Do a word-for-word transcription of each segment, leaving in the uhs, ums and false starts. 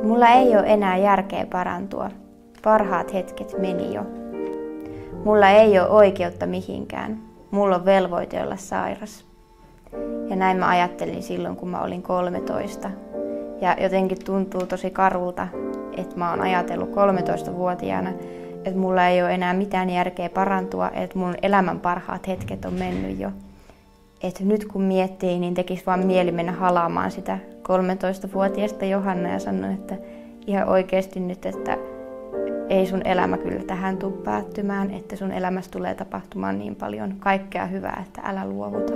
Mulla ei ole enää järkeä parantua. Parhaat hetket meni jo. Mulla ei ole oikeutta mihinkään. Mulla on velvoite olla sairas. Ja näin mä ajattelin silloin, kun mä olin kolmetoista. Ja jotenkin tuntuu tosi karulta, että mä oon ajatellut kolmetoistavuotiaana, että mulla ei ole enää mitään järkeä parantua, että mun elämän parhaat hetket on mennyt jo. Että nyt kun miettii, niin tekisi vaan mieli mennä halaamaan sitä kolmetoistavuotiaasta Johanna ja sanoa, että ihan oikeasti nyt, että ei sun elämä kyllä tähän tule päättymään, että sun elämässä tulee tapahtumaan niin paljon kaikkea hyvää, että älä luovuta.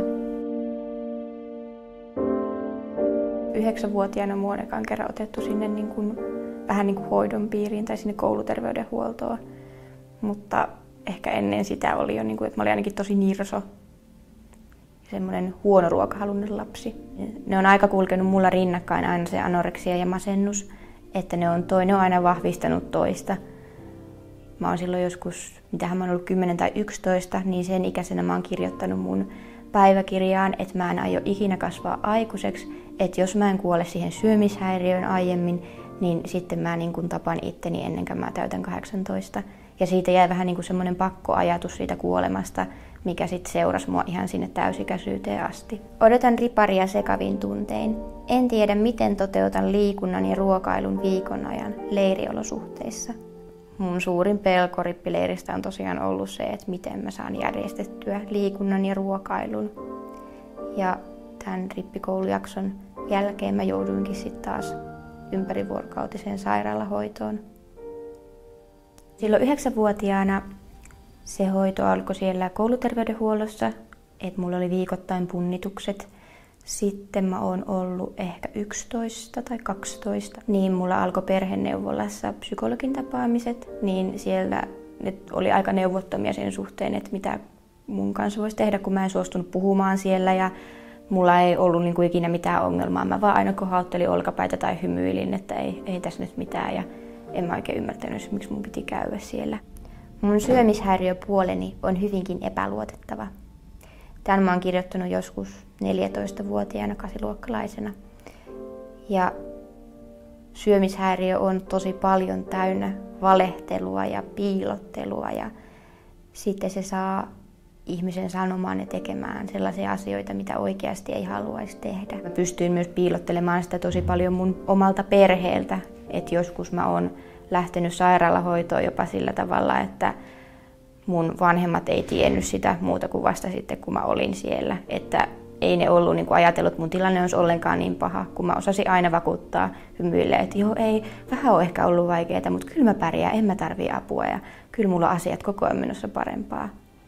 Yhdeksänvuotiaana mua on ekan kerran otettu sinne niin kuin, vähän niin kuin hoidon piiriin tai sinne kouluterveydenhuoltoon. Mutta ehkä ennen sitä oli jo, niin kuin, että mä olin ainakin tosi nirso. Semmoinen huono ruokahaluinen lapsi. Ne on aika kulkenut mulla rinnakkain aina se anoreksia ja masennus, että ne on, toinen on aina vahvistanut toista. Mä oon silloin joskus, mitähän mä oon ollut kymmenen tai yksitoista, niin sen ikäisenä mä oon kirjoittanut mun päiväkirjaan, että mä en aio ikinä kasvaa aikuiseksi, että jos mä en kuole siihen syömishäiriöön aiemmin, niin sitten mä niin kuin tapan itteni ennen kuin mä täytän kahdeksantoista. Ja siitä jäi vähän niin kuin semmoinen pakkoajatus siitä kuolemasta, mikä sitten seurasi mua ihan sinne täysikäisyyteen asti. Odotan riparia sekavin tuntein. En tiedä, miten toteutan liikunnan ja ruokailun viikon ajan leiriolosuhteissa. Mun suurin pelko rippileiristä on tosiaan ollut se, että miten mä saan järjestettyä liikunnan ja ruokailun. Ja tämän rippikoulujakson jälkeen mä jouduinkin sitten taas ympärivuorokautiseen sairaalahoitoon. Silloin yhdeksänvuotiaana se hoito alkoi siellä kouluterveydenhuollossa, että mulla oli viikoittain punnitukset. Sitten mä oon ollut ehkä yksitoista tai kaksitoista, niin mulla alkoi perheneuvolassa psykologin tapaamiset, niin siellä ne oli aika neuvottomia sen suhteen, että mitä mun kanssa voisi tehdä, kun mä en suostunut puhumaan siellä ja mulla ei ollut niin kuin ikinä mitään ongelmaa. Mä vaan aina kohauttelin olkapäitä tai hymyilin, että ei, ei tässä nyt mitään ja en mä oikein ymmärtänyt, miksi mun piti käydä siellä. Mun syömishäiriöpuoleni on hyvinkin epäluotettava. Tämän mä oon kirjoittanut joskus neljätoistavuotiaana kasiluokkalaisena. Ja syömishäiriö on tosi paljon täynnä valehtelua ja piilottelua ja sitten se saa ihmisen sanomaan ja tekemään sellaisia asioita, mitä oikeasti ei haluaisi tehdä. Mä pystyin myös piilottelemaan sitä tosi paljon mun omalta perheeltä, että joskus mä oon lähtenyt sairaalahoitoon jopa sillä tavalla, että mun vanhemmat ei tiennyt sitä muuta kuin vasta sitten, kun mä olin siellä. Että ei ne ollut niin kuin ajatellut, että mun tilanne olisi ollenkaan niin paha, kun mä osasin aina vakuuttaa hymyille, että joo, ei, vähän on ehkä ollut vaikeaa, mutta kyllä mä pärjään, en mä tarvii apua ja kyllä mulla on asiat koko ajan menossa parempaa.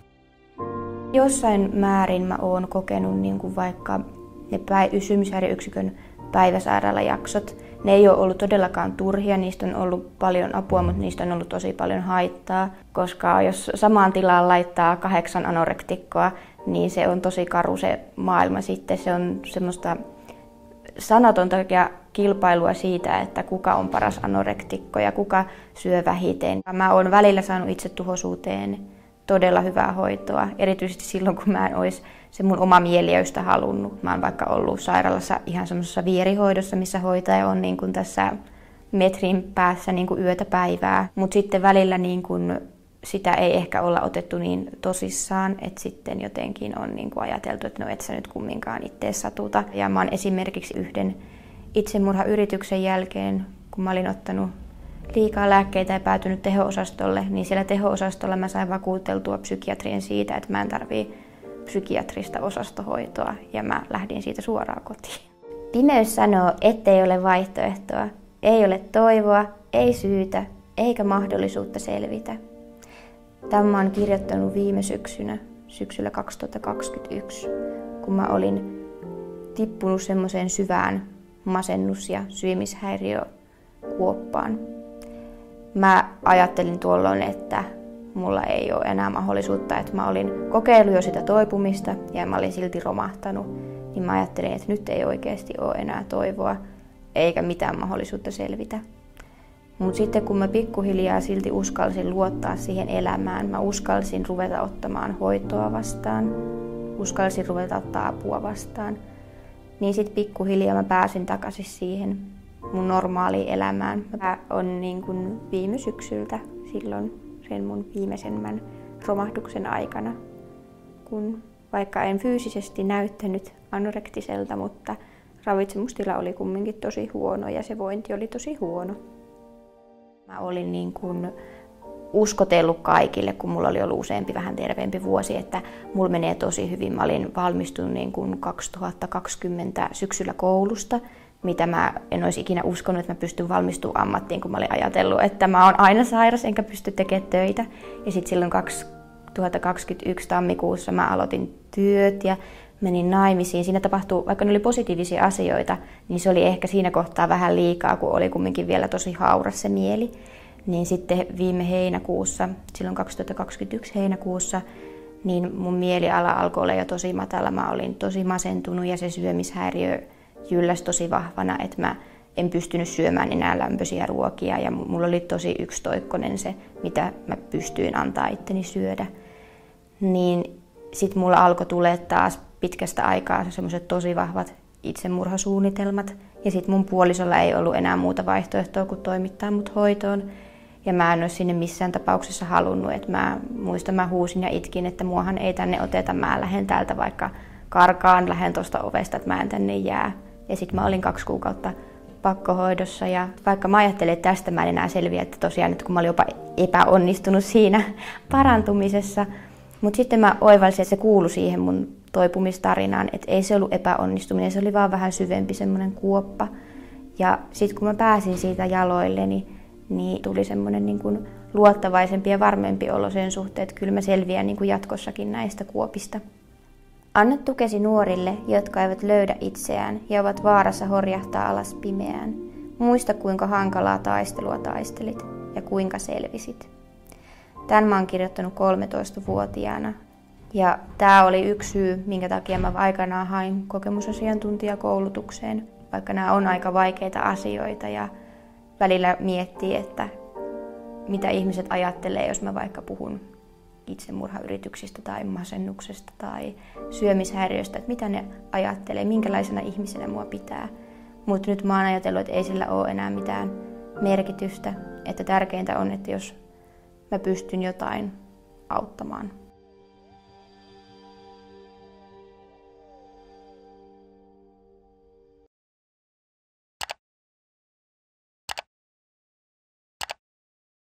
Jossain määrin mä oon kokenut niin kuin vaikka ne syömishäiriöyksikön päiväsairaalajaksot. Ne ei ole ollut todellakaan turhia, niistä on ollut paljon apua, mutta niistä on ollut tosi paljon haittaa, koska jos samaan tilaan laittaa kahdeksan anorektikkoa, niin se on tosi karu se maailma sitten. Se on semmoista sanatonta kilpailua siitä, että kuka on paras anorektikko ja kuka syö vähiten. Mä oon välillä saanut itsetuhoisuuteen todella hyvää hoitoa, erityisesti silloin, kun mä en olisi se mun oma mieliöystä halunnut. Mä oon vaikka ollut sairaalassa ihan semmoisessa vierihoidossa, missä hoitaja on niin kuin tässä metrin päässä niin kuin yötä päivää. Mutta sitten välillä niin kuin sitä ei ehkä olla otettu niin tosissaan, että sitten jotenkin on niin kuin ajateltu, että no et sä nyt kumminkaan ittees satuta. Ja mä oon esimerkiksi yhden itsemurhayrityksen jälkeen, kun mä olin ottanut liikaa lääkkeitä ja päätynyt teho-osastolle, niin siellä teho-osastolla mä sain vakuuteltua psykiatrien siitä, että mä en tarvii psykiatrista osastohoitoa ja mä lähdin siitä suoraan kotiin. Pimeys sanoo, ettei ole vaihtoehtoa, ei ole toivoa, ei syytä eikä mahdollisuutta selvitä. Tämän mä oon kirjoittanut viime syksynä, syksyllä kaksituhattakaksikymmentäyksi, kun mä olin tippunut semmoiseen syvään masennus- ja syömishäiriökuoppaan. Mä ajattelin tuolloin, että mulla ei ole enää mahdollisuutta, että mä olin kokeillut jo sitä toipumista ja mä olin silti romahtanut. Niin mä ajattelin, että nyt ei oikeasti ole enää toivoa eikä mitään mahdollisuutta selvitä. Mutta sitten kun mä pikkuhiljaa silti uskalsin luottaa siihen elämään, mä uskalsin ruveta ottamaan hoitoa vastaan, uskalsin ruveta ottaa apua vastaan, niin sitten pikkuhiljaa mä pääsin takaisin siihen mun normaaliin elämään. Mä on niin kuin viime syksyltä silloin sen mun viimeisemmän romahduksen aikana, kun vaikka en fyysisesti näyttänyt anorektiselta, mutta ravitsemustila oli kumminkin tosi huono ja se vointi oli tosi huono. Mä olin niin kuin uskotellut kaikille, kun mulla oli ollut useampi vähän terveempi vuosi, että mulla menee tosi hyvin. Mä olin valmistunut niin kuin kaksituhattakaksikymmentä syksyllä koulusta, mitä mä en olisi ikinä uskonut, että mä pystyn valmistumaan ammattiin, kun mä olin ajatellut, että mä oon aina sairas enkä pysty tekemään töitä. Ja sitten silloin kaksituhattakaksikymmentäyksi tammikuussa mä aloitin työt ja menin naimisiin. Siinä tapahtui, vaikka ne oli positiivisia asioita, niin se oli ehkä siinä kohtaa vähän liikaa, kun oli kumminkin vielä tosi hauras se mieli. Niin sitten viime heinäkuussa, silloin kaksituhattakaksikymmentäyksi heinäkuussa, niin mun mieliala alkoi olla jo tosi matala. Mä olin tosi masentunut ja se syömishäiriö jylläsi tosi vahvana, että mä en pystynyt syömään enää lämpöisiä ruokia ja mulla oli tosi yksitoikkoinen se, mitä mä pystyin antaa itteni syödä. Niin sit mulla alkoi tulee taas pitkästä aikaa semmoiset tosi vahvat itsemurhasuunnitelmat ja sit mun puolisolla ei ollut enää muuta vaihtoehtoa kuin toimittaa mut hoitoon. Ja mä en ole sinne missään tapauksessa halunnut, että mä muistan, mä huusin ja itkin, että muahan ei tänne oteta, mä lähden täältä vaikka karkaan, lähden tuosta ovesta, että mä en tänne jää. Ja sitten mä olin kaksi kuukautta pakkohoidossa ja vaikka mä ajattelin, että tästä mä en enää selviä, että tosiaan että kun mä olin jopa epäonnistunut siinä parantumisessa, mutta sitten mä oivalsin, että se kuului siihen mun toipumistarinaan, että ei se ollut epäonnistuminen, se oli vaan vähän syvempi semmoinen kuoppa. Ja sitten kun mä pääsin siitä jaloilleni, niin tuli semmoinen niin kuin luottavaisempi ja varmempi olo sen suhteen, että kyllä mä selviän niin kuin jatkossakin näistä kuopista. Anna tukesi nuorille, jotka eivät löydä itseään ja ovat vaarassa horjahtaa alas pimeään. Muista, kuinka hankalaa taistelua taistelit ja kuinka selvisit. Tämän mä oon kirjoittanut kolmetoistavuotiaana. Ja tämä oli yksi syy, minkä takia mä aikanaan hain kokemusasiantuntijakoulutukseen, vaikka nämä on aika vaikeita asioita ja välillä miettii, että mitä ihmiset ajattelee, jos mä vaikka puhun itsemurhayrityksistä tai masennuksesta tai syömishäiriöstä, että mitä ne ajattelee, minkälaisena ihmisenä mua pitää. Mutta nyt mä oon ajatellut, että ei sillä ole enää mitään merkitystä, että tärkeintä on, että jos mä pystyn jotain auttamaan.